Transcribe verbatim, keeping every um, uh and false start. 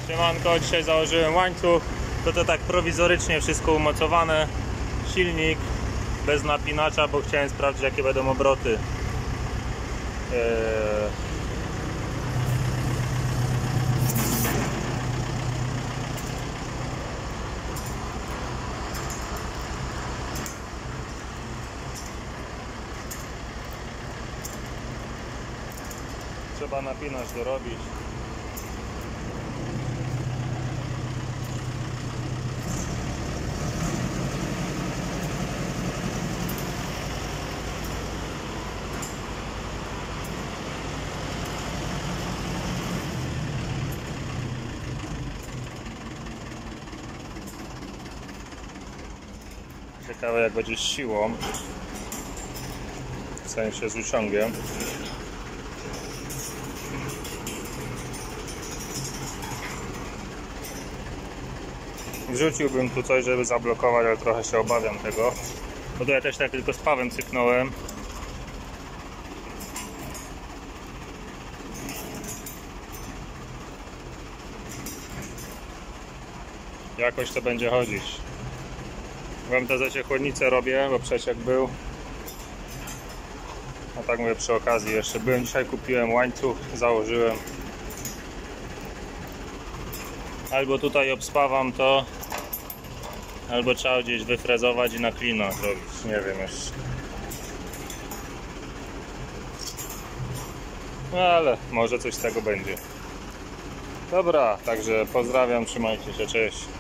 Siemanko, dzisiaj założyłem łańcuch. To to tak prowizorycznie wszystko umocowane. Silnik bez napinacza, bo chciałem sprawdzić, jakie będą obroty. Eee... Trzeba napinacz dorobić. Ciekawe, jak będzie z siłą, w sensie z uciągiem. Wrzuciłbym tu coś, żeby zablokować, ale trochę się obawiam tego. Bo to ja też tak tylko z pawem cyknąłem. Jakoś to będzie chodzić. W M T Z-cie chłodnicę robię, bo przeciek był. A tak mówię przy okazji jeszcze. Byłem dzisiaj, kupiłem łańcuch, założyłem. Albo tutaj obspawam to, albo trzeba gdzieś wyfrezować i na klina zrobić. Nie wiem jeszcze. No ale może coś z tego będzie. Dobra, także pozdrawiam, trzymajcie się, cześć.